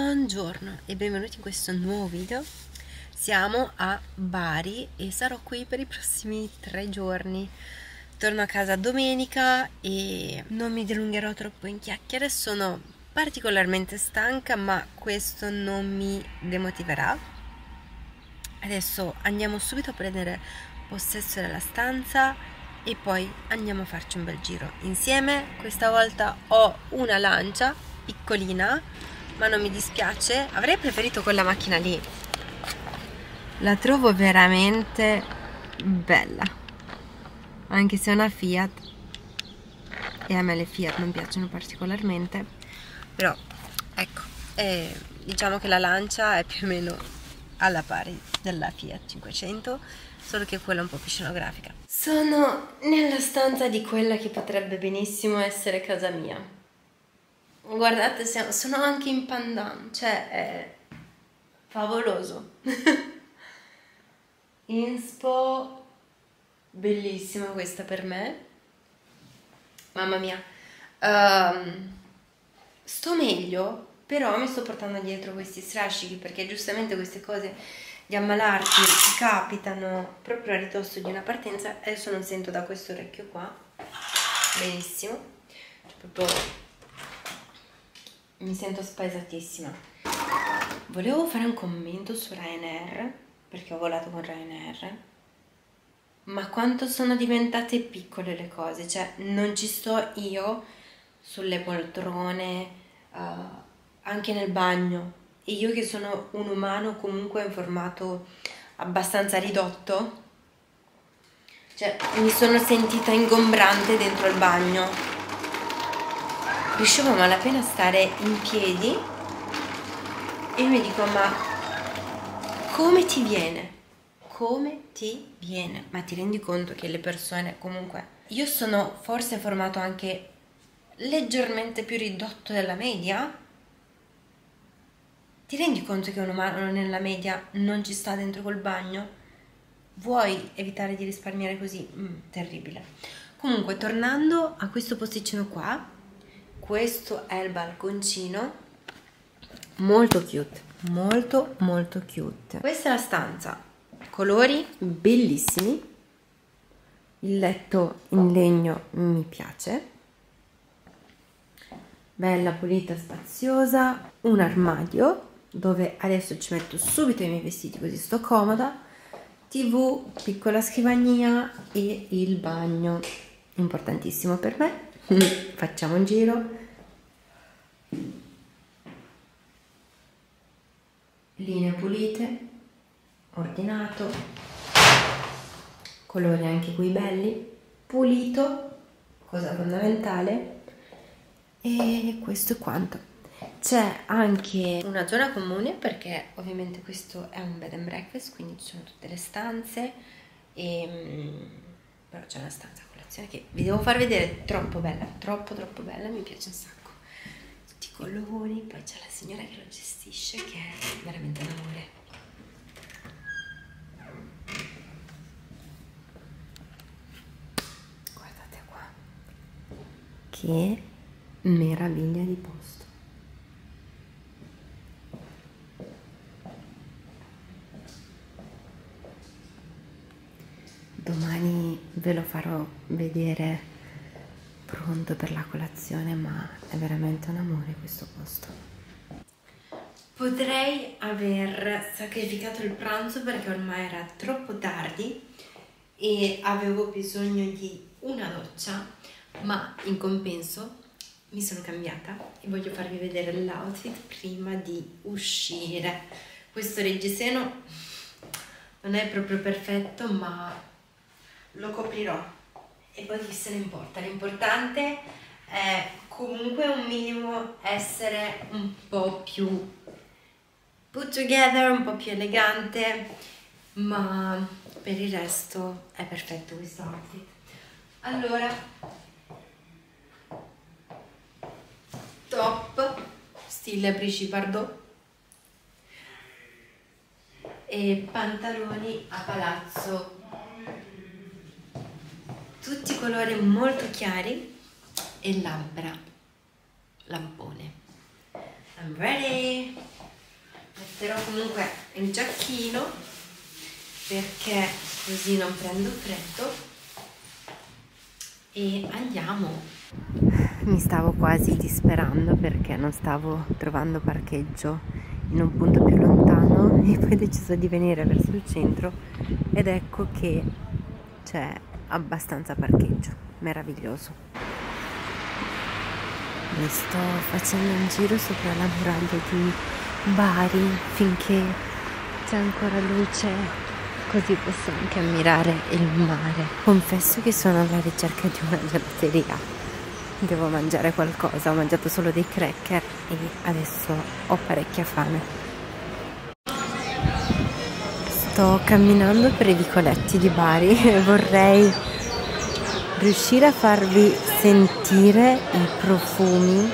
Buongiorno e benvenuti in questo nuovo video. Siamo a Bari e sarò qui per i prossimi 3 giorni. Torno a casa domenica e non mi dilungherò troppo in chiacchiere. Sono particolarmente stanca, ma questo non mi demotiverà. Adesso andiamo subito a prendere possesso della stanza e poi andiamo a farci un bel giro insieme. Questa volta ho una lancia piccolina, ma non mi dispiace. Avrei preferito quella macchina lì, la trovo veramente bella, anche se è una Fiat e a me le Fiat non piacciono particolarmente, però ecco, diciamo che la lancia è più o meno alla pari della Fiat 500, solo che quella è un po' più scenografica. Sono nella stanza di quella che potrebbe benissimo essere casa mia. Guardate, sono anche in pandan, cioè è favoloso. Inspo, bellissima questa per me. Mamma mia. Sto meglio, però mi sto portando dietro questi strascichi perché giustamente queste cose di ammalarti ti capitano proprio a ridosso di una partenza. Adesso non sento da questo orecchio qua benissimo, proprio mi sento spaesatissima. Volevo fare un commento su Ryanair, perché ho volato con Ryanair, ma quanto sono diventate piccole le cose, cioè non ci sto io sulle poltrone, anche nel bagno, e io che sono un umano comunque in formato abbastanza ridotto, cioè mi sono sentita ingombrante dentro il bagno. Riuscivo a malapena a stare in piedi e mi dico, ma come ti viene? Come ti viene? Ma ti rendi conto che le persone, comunque, io sono forse formato anche leggermente più ridotto della media? Ti rendi conto che un umano nella media non ci sta dentro col bagno? Vuoi evitare di risparmiare così? Terribile. Comunque, tornando a questo posticino qua, questo è il balconcino, molto cute, molto molto cute. Questa è la stanza, colori bellissimi, il letto in legno mi piace, bella pulita, spaziosa, un armadio dove adesso ci metto subito i miei vestiti così sto comoda, TV, piccola scrivania e il bagno, importantissimo per me. Facciamo un giro. Linee pulite, ordinato, colori anche qui belli, pulito, cosa fondamentale, e questo è quanto. C'è anche una zona comune perché ovviamente questo è un bed and breakfast, quindi ci sono tutte le stanze, però c'è una stanza a colazione che vi devo far vedere, troppo bella, troppo bella, mi piace un sacco. Tutti i colori, poi c'è la signora che lo gestisce che è veramente un amore. Guardate qua, che meraviglia di posto. Domani ve lo farò vedere pronto per la colazione, ma è veramente un amore questo posto. Potrei aver sacrificato il pranzo perché ormai era troppo tardi e avevo bisogno di una doccia, ma in compenso mi sono cambiata e voglio farvi vedere l'outfit prima di uscire. Questo reggiseno non è proprio perfetto, ma lo coprirò e poi chi se ne importa. L'importante è comunque un minimo essere un po' più put together, un po' più elegante, ma per il resto è perfetto questo outfit. Allora, top stile Brigitte Bardot e pantaloni a palazzo, tutti colori molto chiari e lampone. I'm ready! Metterò comunque il giacchino perché così non prendo freddo e andiamo. Mi stavo quasi disperando perché non stavo trovando parcheggio in un punto più lontano e poi ho deciso di venire verso il centro ed ecco che c'è abbastanza parcheggio, meraviglioso. Mi sto facendo un giro sopra la muraglia di Bari finché c'è ancora luce, così posso anche ammirare il mare. Confesso che sono alla ricerca di una gelateria. Devo mangiare qualcosa, ho mangiato solo dei cracker e adesso ho parecchia fame. Sto camminando per i vicoletti di Bari e vorrei riuscire a farvi sentire i profumi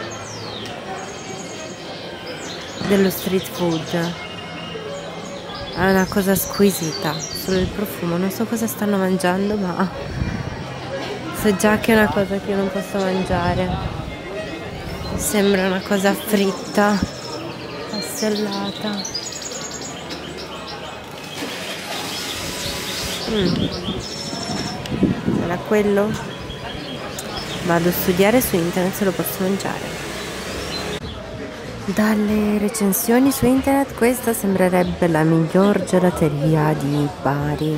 dello street food. È una cosa squisita, solo il profumo, non so cosa stanno mangiando, ma so già che è una cosa che io non posso mangiare. Sembra una cosa fritta, passellata. Era quello? Vado a studiare su internet se lo posso mangiare. Dalle recensioni su internet questa sembrerebbe la miglior gelateria di Bari.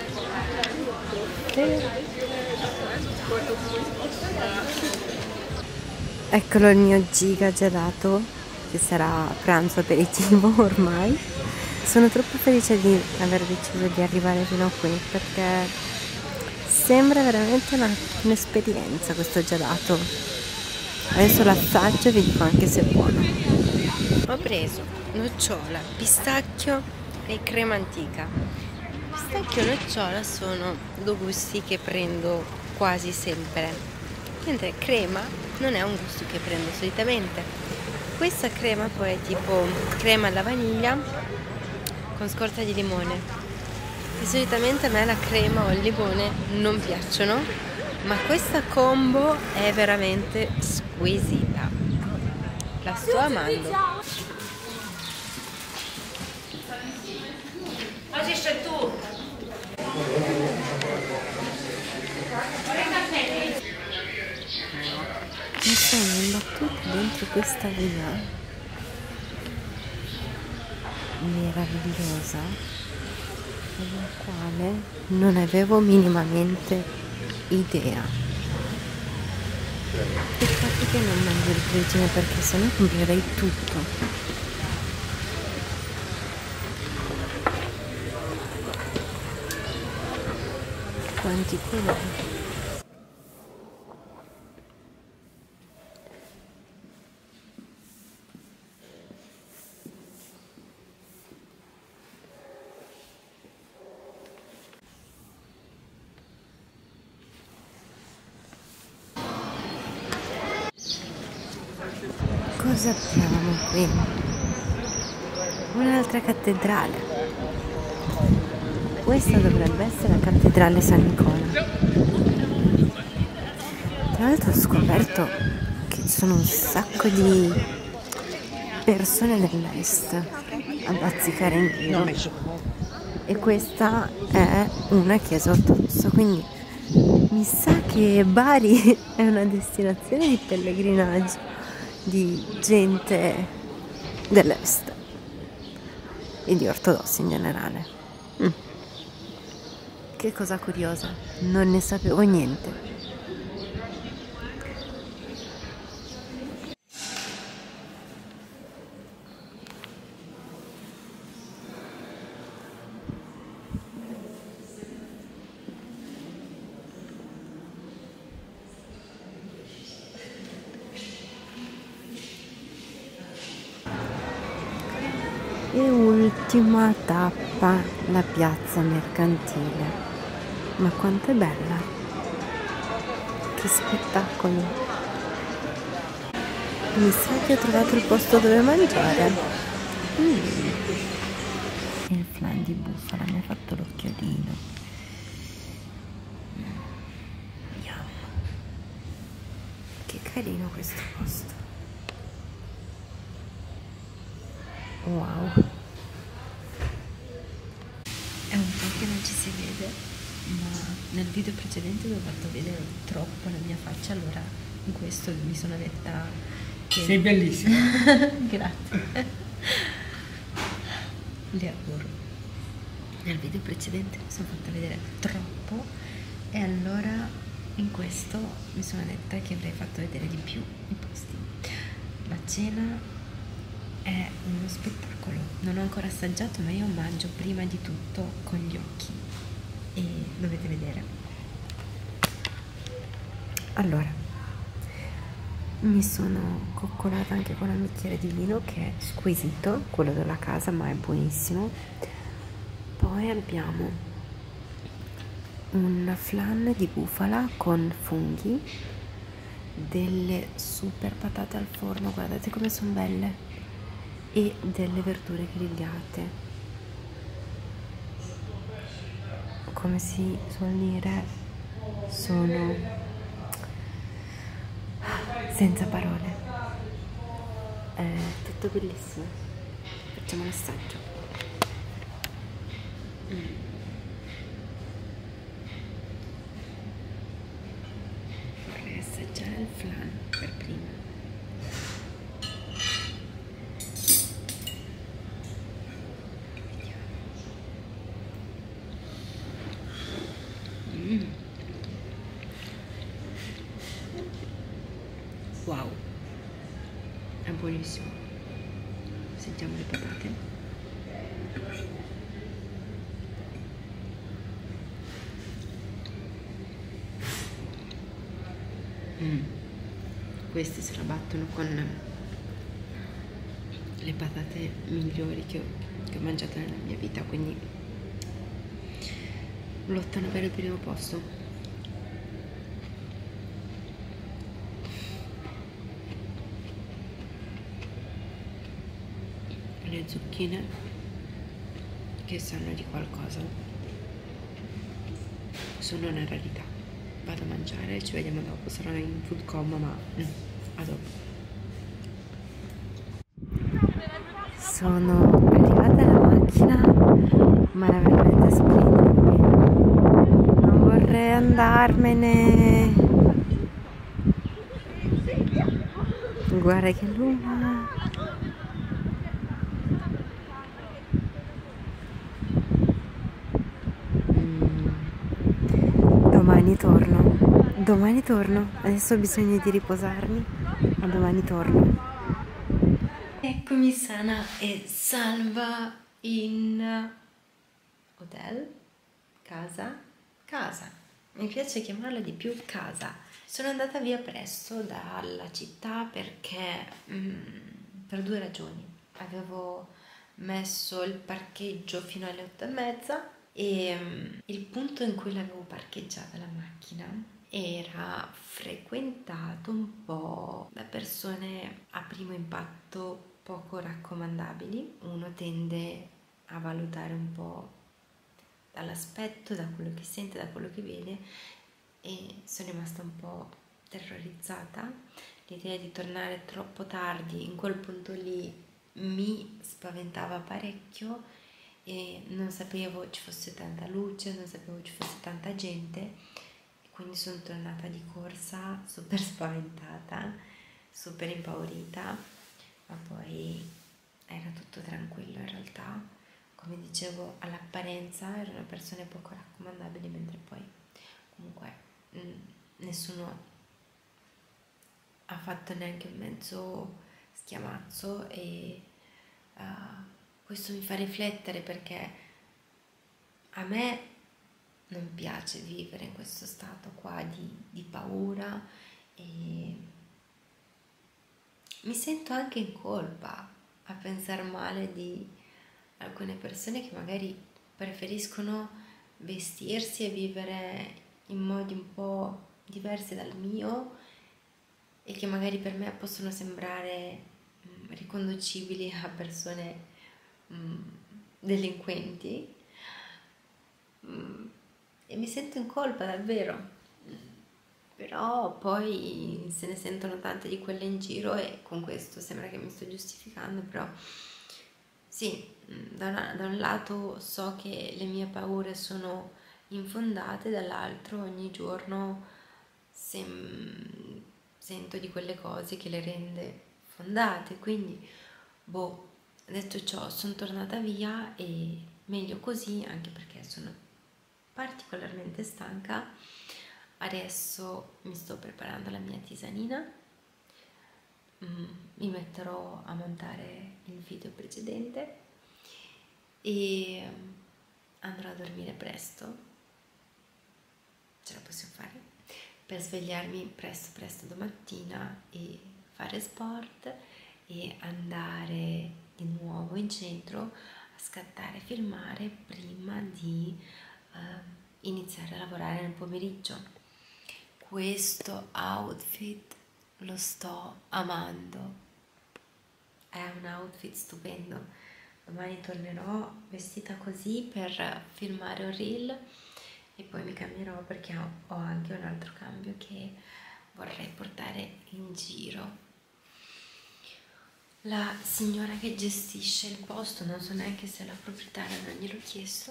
Eccolo il mio giga gelato, che sarà pranzo aperitivo ormai. Sono troppo felice di aver deciso di arrivare fino a qui perché sembra veramente un'esperienza questo gelato. Adesso l'assaggio e vi dico anche se è buono. Ho preso nocciola, pistacchio e crema antica. Pistacchio e nocciola sono due gusti che prendo quasi sempre, mentre crema non è un gusto che prendo solitamente. Questa crema poi è tipo crema alla vaniglia con scorza di limone. E solitamente a me la crema o il limone non piacciono, ma questa combo è veramente squisita. La sto amando. Mi sono imbattuta dentro questa via meravigliosa della quale non avevo minimamente idea. Peccato che non mangio il grigine perché sennò comprerei tutto. Quanti colori. Cosa abbiamo qui? Un'altra cattedrale. Questa dovrebbe essere la cattedrale San Nicola. Tra l'altro ho scoperto che ci sono un sacco di persone dell'est a bazzicare in giro. E questa è una chiesa ortodossa, quindi mi sa che Bari è una destinazione di pellegrinaggio di gente dell'est e di ortodossi in generale. Che cosa curiosa, non ne sapevo niente. E ultima tappa, la piazza mercantile. Ma quanto è bella! Che spettacolo! Mi sa che ho trovato il posto dove mangiare. Il flan di bufala mi ha fatto l'occhiolino. Yum. Che carino questo posto. Wow, è un po' che non ci si vede, ma nel video precedente vi ho fatto vedere troppo la mia faccia, allora in questo mi sono detta che... Sei bellissima. Grazie. Le adoro. Nel video precedente mi sono fatta vedere troppo e allora in questo mi sono detta che avrei fatto vedere di più i posti. La cena è uno spettacolo, non ho ancora assaggiato, ma io mangio prima di tutto con gli occhi e dovete vedere. Allora, mi sono coccolata anche con un bicchiere di vino che è squisito, quello della casa, ma è buonissimo. Poi abbiamo un flan di bufala con funghi, delle super patate al forno, guardate come sono belle, e delle verdure grigliate. Come si suol dire, sono senza parole. È tutto bellissimo. Facciamo un assaggio. Vorrei assaggiare il flan per prima. Wow, è buonissimo. Sentiamo le patate. Questi se la battono con le patate migliori che ho mangiato nella mia vita, quindi lottano per il primo posto. Le zucchine che sanno di qualcosa sono una rarità. Vado a mangiare, ci vediamo dopo, sarò in food coma, ma a dopo. Sono arrivata alla macchina, ma era veramente splendido qui. Non vorrei andarmene. Guarda che luna. Domani torno, adesso ho bisogno di riposarmi, ma domani torno. Eccomi sana e salva in hotel, casa, mi piace chiamarla di più casa. Sono andata via presto dalla città perché per due ragioni. Avevo messo il parcheggio fino alle 8:30 e il punto in cui l'avevo parcheggiata la macchina era frequentato un po' da persone a primo impatto poco raccomandabili. Uno tende a valutare un po' dall'aspetto, da quello che sente, da quello che vede, e sono rimasta un po' terrorizzata. L'idea di tornare troppo tardi in quel punto lì mi spaventava parecchio e non sapevo ci fosse tanta luce, non sapevo ci fosse tanta gente, e quindi sono tornata di corsa super spaventata, super impaurita, ma poi era tutto tranquillo in realtà. Come dicevo, all'apparenza erano persone poco raccomandabili, mentre poi comunque nessuno ha fatto neanche un mezzo schiamazzo, e questo mi fa riflettere perché a me non piace vivere in questo stato qua di paura, e mi sento anche in colpa a pensare male di alcune persone che magari preferiscono vestirsi e vivere in modi un po' diversi dal mio e che magari per me possono sembrare riconducibili a persone delinquenti, e mi sento in colpa davvero. Però poi se ne sentono tante di quelle in giro e con questo sembra che mi sto giustificando, però sì, da un lato so che le mie paure sono infondate, dall'altro ogni giorno sento di quelle cose che le rende fondate, quindi boh, detto ciò sono tornata via e meglio così, anche perché sono particolarmente stanca. Adesso mi sto preparando la mia tisanina. Mi metterò a montare il video precedente e andrò a dormire presto, ce la possiamo fare, per svegliarmi presto domattina e fare sport e andare di nuovo in centro a scattare e filmare prima di iniziare a lavorare nel pomeriggio. Questo outfit lo sto amando, è un outfit stupendo. Domani tornerò vestita così per filmare un reel e poi mi cambierò perché ho anche un altro cambio che vorrei portare in giro. La signora che gestisce il posto, non so neanche se è la proprietaria, non gliel'ho chiesto,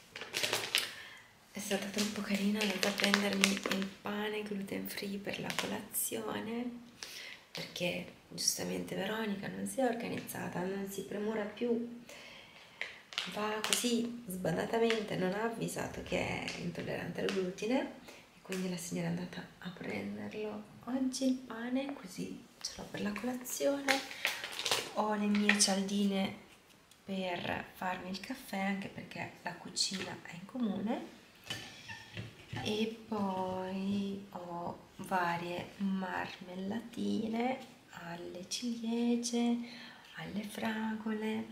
è stata troppo carina, è andata a prendermi il pane gluten free per la colazione, perché giustamente Veronica non si è organizzata, non si premura più, va così sbadatamente, non ha avvisato che è intollerante al glutine e quindi la signora è andata a prenderlo oggi il pane, così ce l'ho per la colazione. Ho le mie cialdine per farmi il caffè, anche perché la cucina è in comune, e poi ho varie marmellatine alle ciliegie, alle fragole,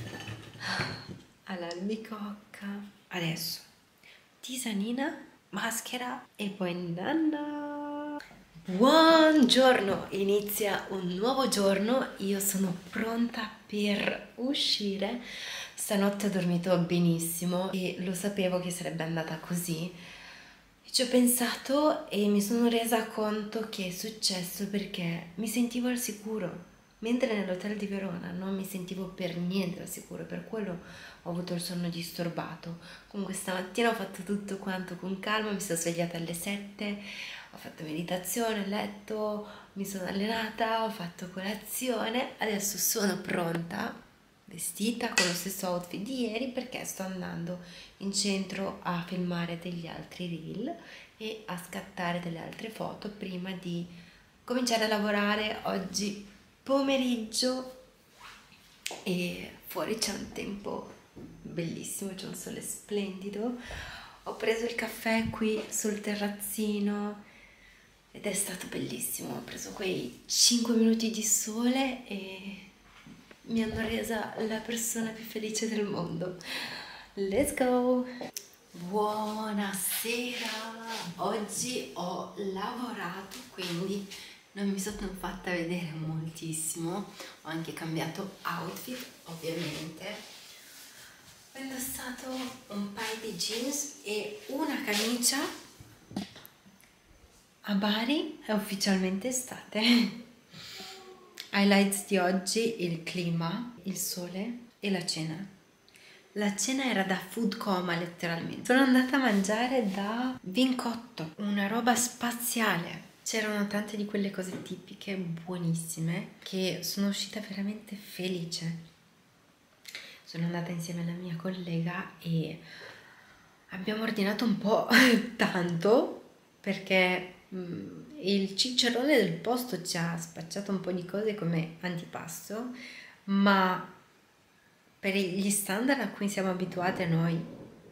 all'albicocca. Adesso tisanina, maschera e poi nanna. Buongiorno, inizia un nuovo giorno, io sono pronta per uscire. Stanotte ho dormito benissimo e lo sapevo che sarebbe andata così. Ci ho pensato e mi sono resa conto che è successo perché mi sentivo al sicuro, mentre nell'hotel di Verona non mi sentivo per niente al sicuro, per quello ho avuto il sonno disturbato. Comunque stamattina ho fatto tutto quanto con calma, mi sono svegliata alle 7, ho fatto meditazione, ho letto, mi sono allenata, ho fatto colazione, adesso sono pronta, vestita con lo stesso outfit di ieri, perché sto andando in centro a filmare degli altri reel e a scattare delle altre foto prima di cominciare a lavorare oggi pomeriggio. E fuori c'è un tempo bellissimo, c'è un sole splendido. Ho preso il caffè qui sul terrazzino ed è stato bellissimo. Ho preso quei 5 minuti di sole e mi hanno resa la persona più felice del mondo. Let's go! Buonasera! Oggi ho lavorato, quindi non mi sono fatta vedere moltissimo. Ho anche cambiato outfit, ovviamente. Ho indossato un paio di jeans e una camicia. A Bari è ufficialmente estate. Highlights di oggi: il clima, il sole e la cena. La cena era da food coma letteralmente. Sono andata a mangiare da Vincotto, una roba spaziale. C'erano tante di quelle cose tipiche buonissime che sono uscita veramente felice. Sono andata insieme alla mia collega e abbiamo ordinato un po' tanto perché il ciccerone del posto ci ha spacciato un po' di cose come antipasto, ma per gli standard a cui siamo abituati noi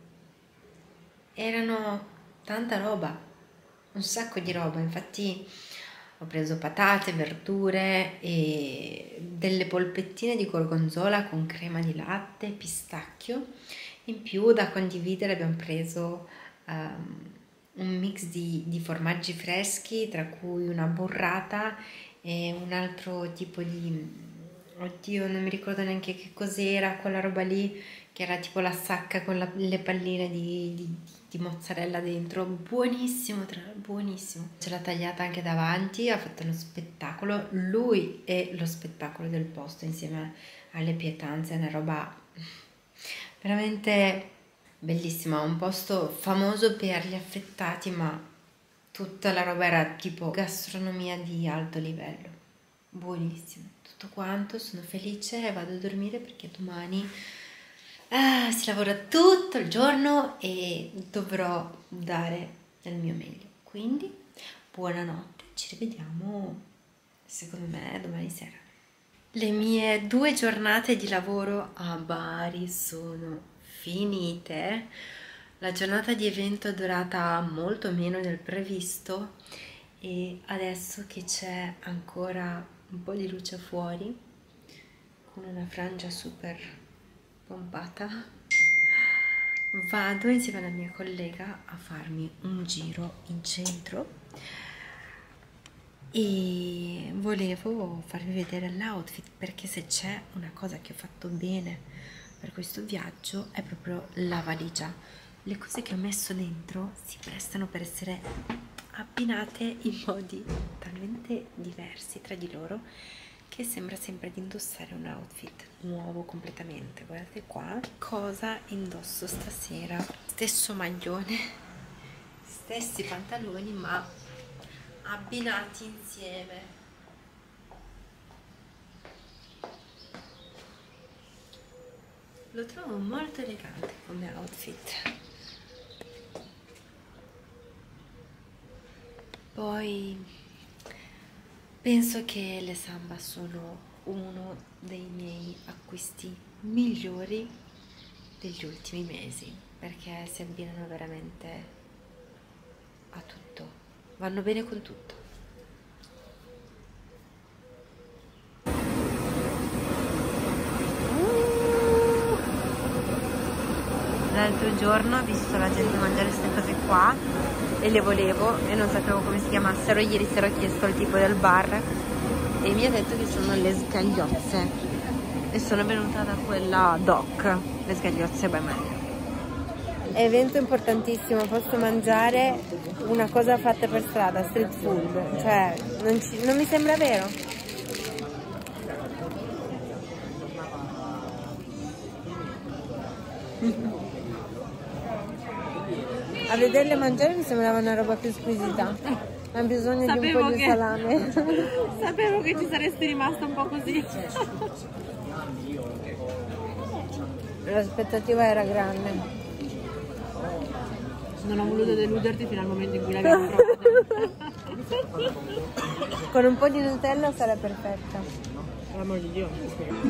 erano tanta roba, un sacco di roba. Infatti ho preso patate, verdure e delle polpettine di gorgonzola con crema di latte, pistacchio. In più, da condividere, abbiamo preso un mix di formaggi freschi, tra cui una burrata e un altro tipo di... Oddio, non mi ricordo neanche che cos'era quella roba lì, che era tipo la sacca con le palline di mozzarella dentro. Buonissimo, buonissimo. Ce l'ha tagliata anche davanti, ha fatto uno spettacolo. Lui è lo spettacolo del posto insieme alle pietanze, è una roba veramente bellissima, un posto famoso per gli affettati, ma tutta la roba era tipo gastronomia di alto livello, buonissimo, tutto quanto. Sono felice e vado a dormire perché domani si lavora tutto il giorno e dovrò dare del mio meglio, quindi buonanotte, ci rivediamo secondo me domani sera. Le mie 2 giornate di lavoro a Bari sono finite. La giornata di evento è durata molto meno del previsto e adesso che c'è ancora un po' di luce fuori, con una frangia super pompata, vado insieme alla mia collega a farmi un giro in centro e volevo farvi vedere l'outfit, perché se c'è una cosa che ho fatto bene per questo viaggio è proprio la valigia. Le cose che ho messo dentro si prestano per essere abbinate in modi talmente diversi tra di loro che sembra sempre di indossare un outfit nuovo completamente. Guardate qua cosa indosso stasera: stesso maglione, stessi pantaloni, ma abbinati insieme. Lo trovo molto elegante come outfit. Poi penso che le Samba sono uno dei miei acquisti migliori degli ultimi mesi, perché si abbinano veramente a tutto, vanno bene con tutto. L'altro giorno ho visto la gente mangiare queste cose qua e le volevo e non sapevo come si chiamassero. Ieri sera ho chiesto al tipo del bar e mi ha detto che sono le scagliozze e sono venuta da quella Doc, le scagliozze by Meglio. Evento importantissimo, posso mangiare una cosa fatta per strada, street food, cioè non mi sembra vero. A vederle mangiare mi sembrava una roba più squisita. Ho bisogno di un po' di salame. Sapevo che ci saresti rimasta un po' così. L'aspettativa era grande. Non ho voluto deluderti fino al momento in cui l'abbiamo provata. Con un po' di Nutella sarà perfetta. Per l'amor di Dio.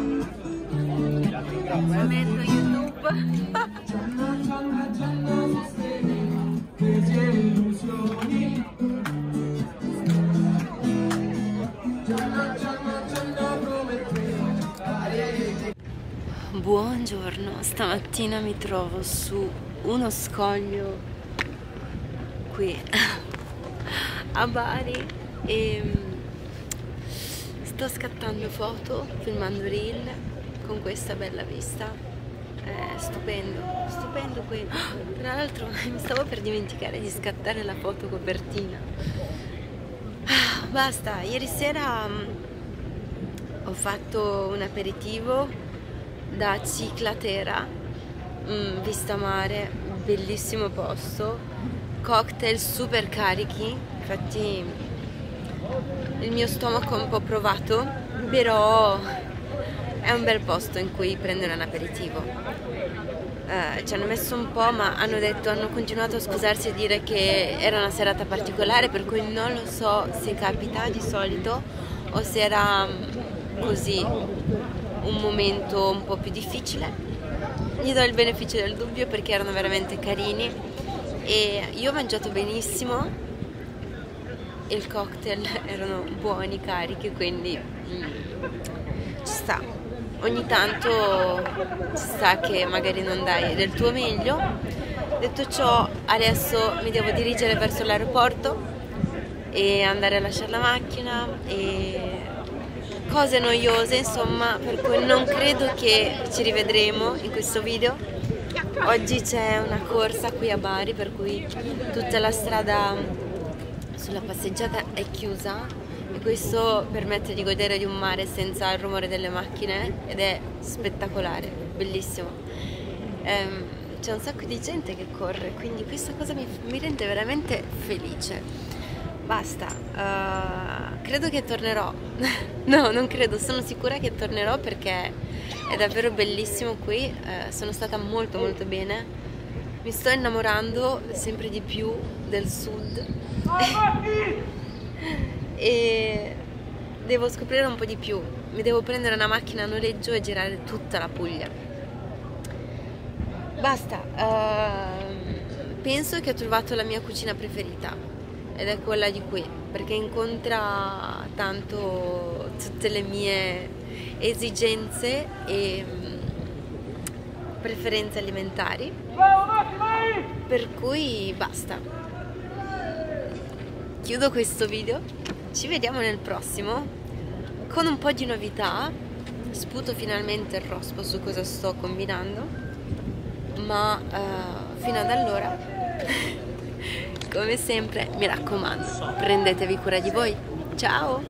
Momento YouTube. Buongiorno, stamattina mi trovo su uno scoglio qui a Bari e sto scattando foto, filmando reel con questa bella vista. È stupendo, stupendo qui. Tra l'altro mi stavo per dimenticare di scattare la foto copertina. Basta, ieri sera ho fatto un aperitivo da Ciclatera, vista mare, bellissimo posto, cocktail super carichi, infatti il mio stomaco è un po' provato, però è un bel posto in cui prendere un aperitivo. Ci hanno messo un po', ma hanno continuato a scusarsi e dire che era una serata particolare, per cui non lo so se capita di solito o se era così un momento un po' più difficile. Gli do il beneficio del dubbio perché erano veramente carini e io ho mangiato benissimo e il cocktail erano buoni, carichi, quindi ci sta. Ogni tanto ci sta che magari non dai del tuo meglio. Detto ciò, adesso mi devo dirigere verso l'aeroporto e andare a lasciare la macchina e cose noiose, insomma, per cui non credo che ci rivedremo in questo video. Oggi c'è una corsa qui a Bari, per cui tutta la strada sulla passeggiata è chiusa e questo permette di godere di un mare senza il rumore delle macchine ed è spettacolare, bellissimo. C'è un sacco di gente che corre, quindi questa cosa mi rende veramente felice. Basta, credo che tornerò. No, non credo, sono sicura che tornerò perché è davvero bellissimo qui, sono stata molto molto bene, mi sto innamorando sempre di più del sud e devo scoprire un po' di più, mi devo prendere una macchina a noleggio e girare tutta la Puglia. Basta, penso che ho trovato la mia cucina preferita ed è quella di qui, perché incontra tanto tutte le mie esigenze e preferenze alimentari, per cui basta. Chiudo questo video, ci vediamo nel prossimo con un po' di novità, sputo finalmente il rospo su cosa sto combinando, ma fino ad allora come sempre mi raccomando, prendetevi cura di voi. Ciao!